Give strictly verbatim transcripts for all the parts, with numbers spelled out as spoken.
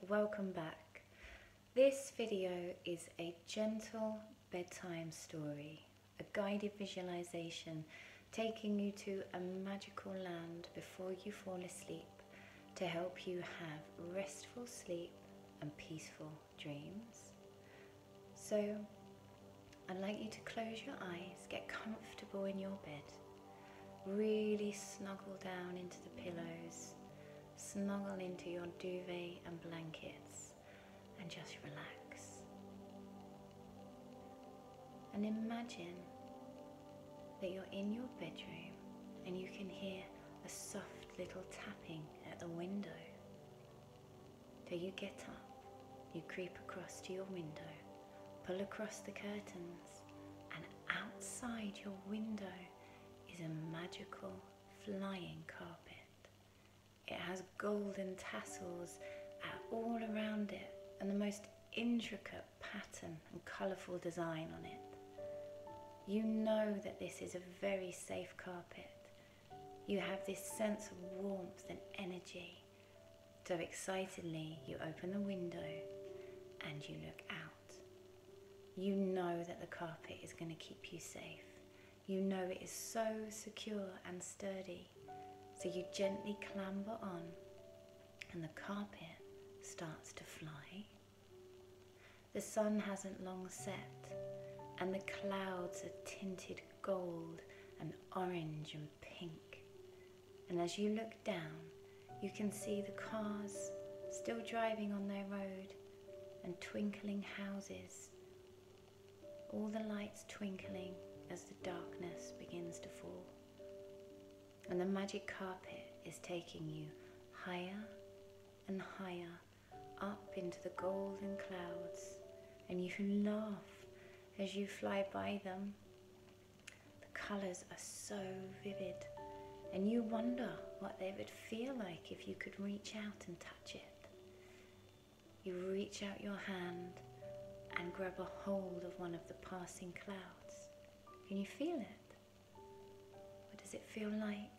welcome back. This video is a gentle bedtime story, a guided visualization taking you to a magical land before you fall asleep to help you have restful sleep and peaceful dreams. So I'd like you to close your eyes, get comfortable in your bed, really snuggle down into the pillows, snuggle into your duvet and blankets and just relax. And imagine that you're in your bedroom and you can hear a soft little tapping at the window. So you get up, you creep across to your window, pull across the curtains, and outside your window is a magical flying carpet. It has golden tassels all around it and the most intricate pattern and colourful design on it. You know that this is a very safe carpet. You have this sense of warmth and energy. So excitedly you open the window and you look out. You know that the carpet is going to keep you safe. You know it is so secure and sturdy. So you gently clamber on and the carpet starts to fly. The sun hasn't long set and the clouds are tinted gold and orange and pink. And as you look down, you can see the cars still driving on their road and twinkling houses, all the lights twinkling as the darkness begins to fall. And the magic carpet is taking you higher and higher up into the golden clouds, and you laugh as you fly by them. The colours are so vivid, and you wonder what they would feel like if you could reach out and touch it. You reach out your hand and grab a hold of one of the passing clouds. Can you feel it? What does it feel like?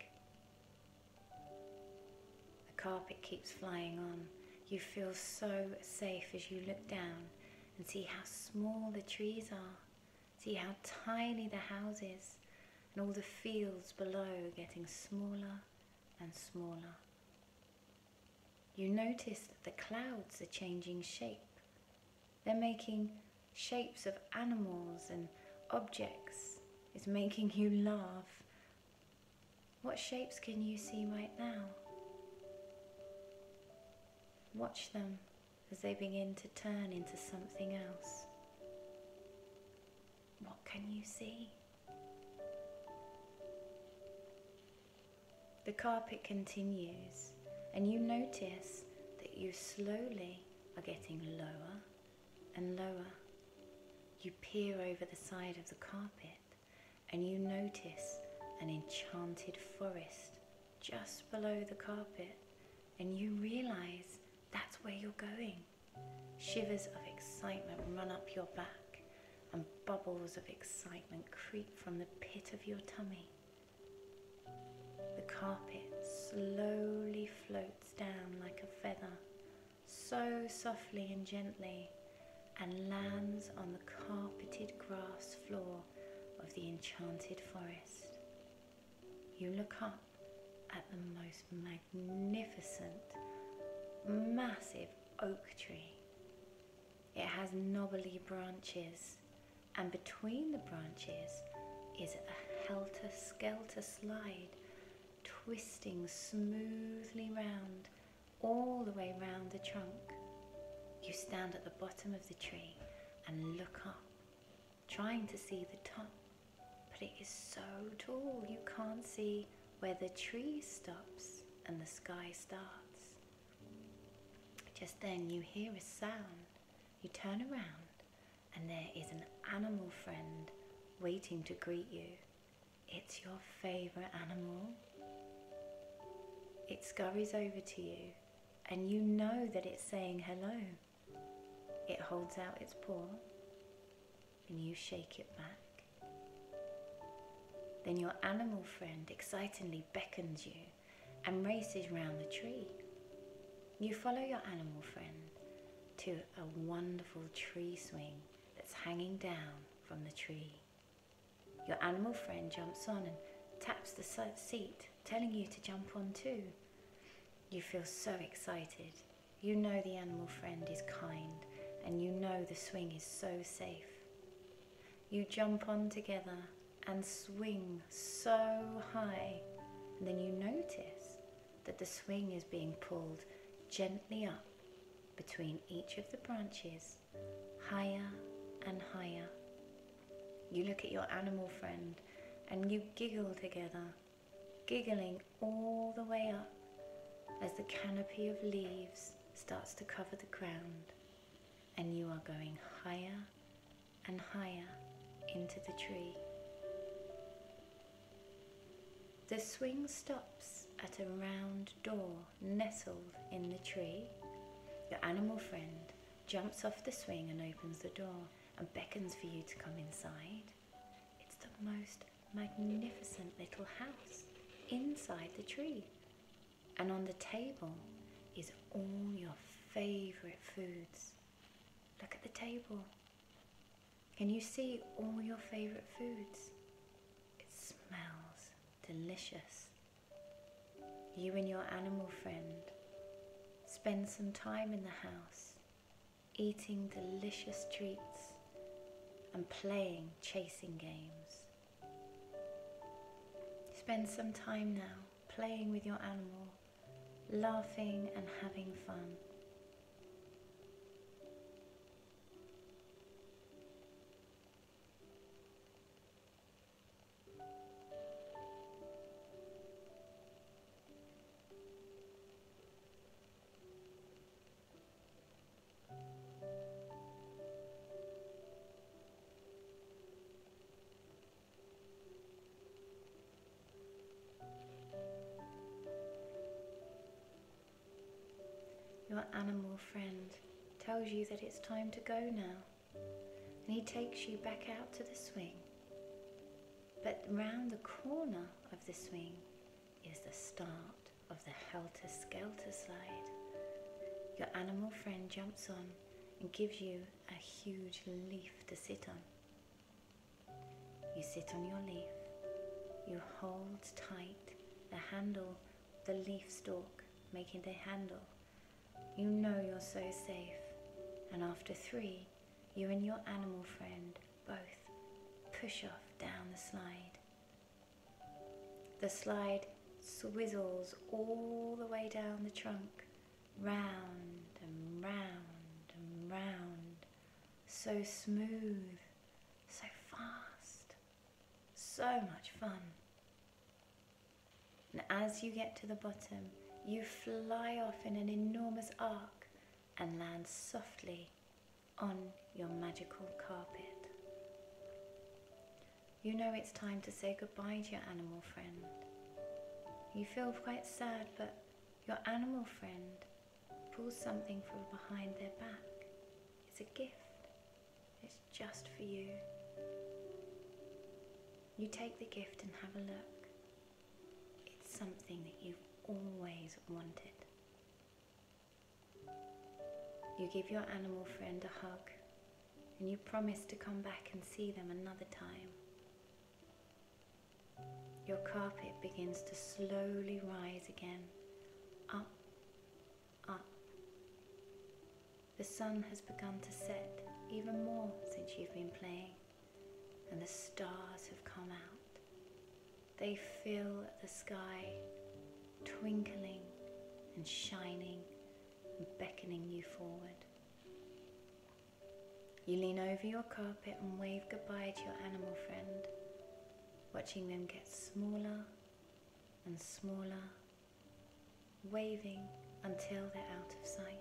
The carpet keeps flying on. You feel so safe as you look down and see how small the trees are, see how tiny the houses, and all the fields below getting smaller and smaller. You notice that the clouds are changing shape. They're making shapes of animals and objects. It's making you laugh. What shapes can you see right now? Watch them as they begin to turn into something else. What can you see? The carpet continues, and you notice that you slowly are getting lower and lower. You peer over the side of the carpet and you notice an enchanted forest just below the carpet, and you realize that's where you're going. Shivers of excitement run up your back and bubbles of excitement creep from the pit of your tummy. The carpet slowly floats down like a feather, so softly and gently, and lands on the carpeted grass floor of the enchanted forest. You look up at the most magnificent, massive oak tree. It has knobbly branches, and between the branches is a helter-skelter slide, twisting smoothly round, all the way round the trunk. You stand at the bottom of the tree and look up, trying to see the top, but it is so tall you can't see where the tree stops and the sky starts. Just then you hear a sound. You turn around and there is an animal friend waiting to greet you. It's your favourite animal. It scurries over to you and you know that it's saying hello. It holds out its paw and you shake it back. Then your animal friend excitedly beckons you and races round the tree. You follow your animal friend to a wonderful tree swing that's hanging down from the tree. Your animal friend jumps on and taps the seat, telling you to jump on too. You feel so excited. You know the animal friend is kind, and you know the swing is so safe. You jump on together and swing so high, and then you notice that the swing is being pulled gently up between each of the branches, higher and higher. You look at your animal friend and you giggle together, giggling all the way up as the canopy of leaves starts to cover the ground, and you are going higher and higher into the tree. The swing stops at a round door nestled in the tree. Your animal friend jumps off the swing and opens the door and beckons for you to come inside. It's the most magnificent little house inside the tree, and on the table is all your favourite foods. Look at the table. Can you see all your favourite foods? It smells delicious. You and your animal friend spend some time in the house, eating delicious treats and playing chasing games. Spend some time now playing with your animal, laughing and having fun. Your animal friend tells you that it's time to go now, and he takes you back out to the swing. But round the corner of the swing is the start of the helter-skelter slide. Your animal friend jumps on and gives you a huge leaf to sit on. You sit on your leaf. You hold tight the handle, the leaf stalk, making the handle. You know you're so safe, and after three, you and your animal friend both push off down the slide. The slide swizzles all the way down the trunk, round and round and round, so smooth, so fast, so much fun. And as you get to the bottom, you fly off in an enormous arc and land softly on your magical carpet. You know it's time to say goodbye to your animal friend. You feel quite sad, but your animal friend pulls something from behind their back. It's a gift. It's just for you. You take the gift and have a look. It's something that you've always wanted. You give your animal friend a hug, and you promise to come back and see them another time. Your carpet begins to slowly rise again, up, up. The sun has begun to set even more since you've been playing, and the stars have come out. They fill the sky, twinkling and shining and beckoning you forward. You lean over your carpet and wave goodbye to your animal friend, watching them get smaller and smaller, waving until they're out of sight.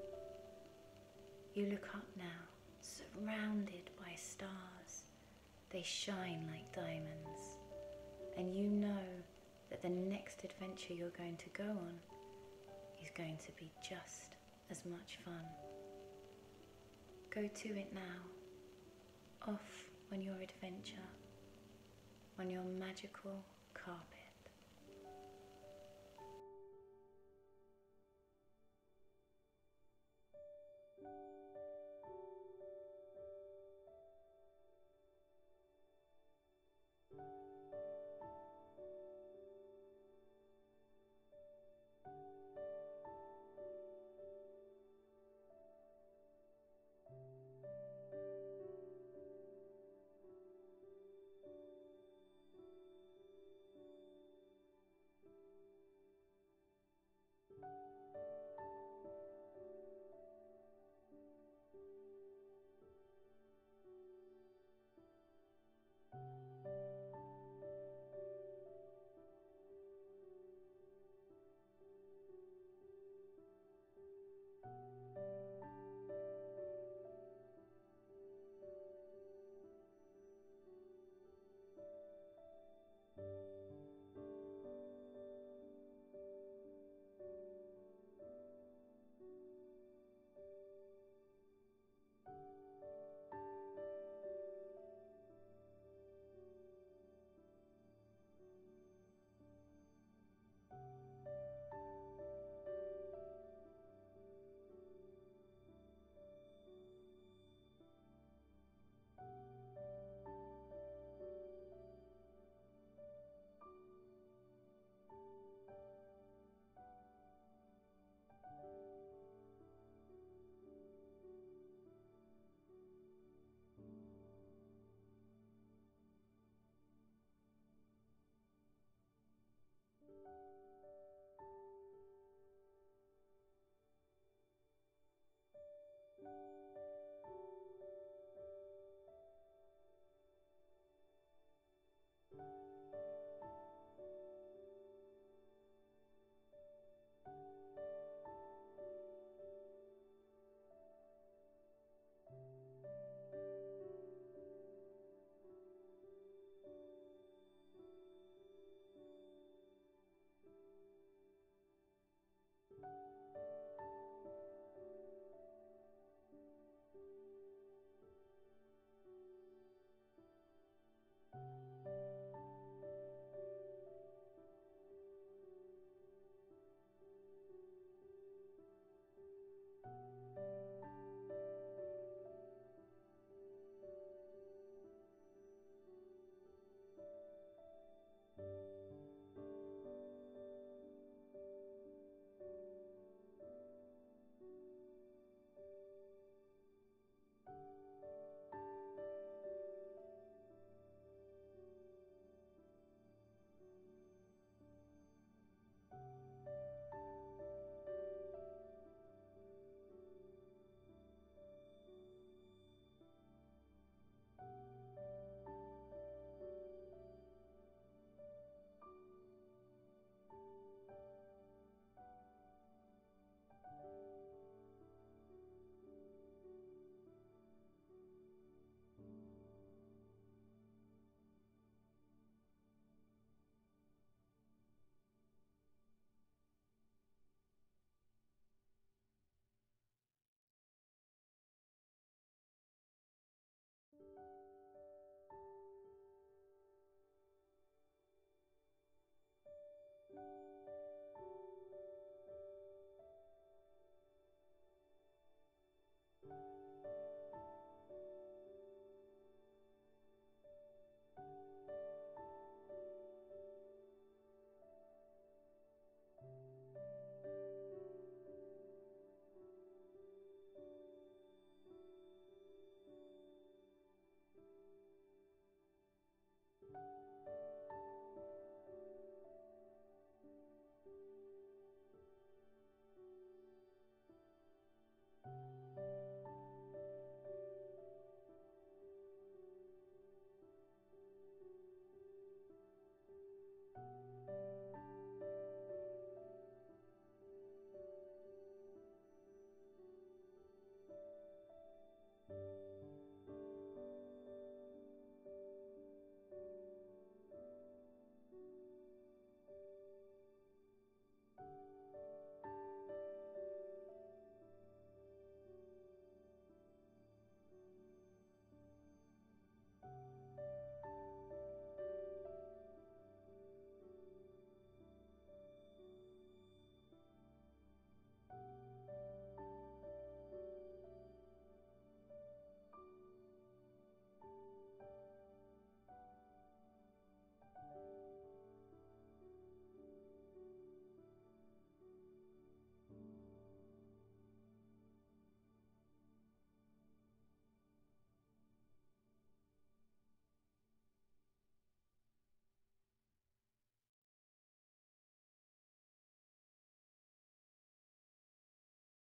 You look up now, surrounded by stars. They shine like diamonds, and you know that the next adventure you're going to go on is going to be just as much fun. Go to it now, off on your adventure, on your magical carpet.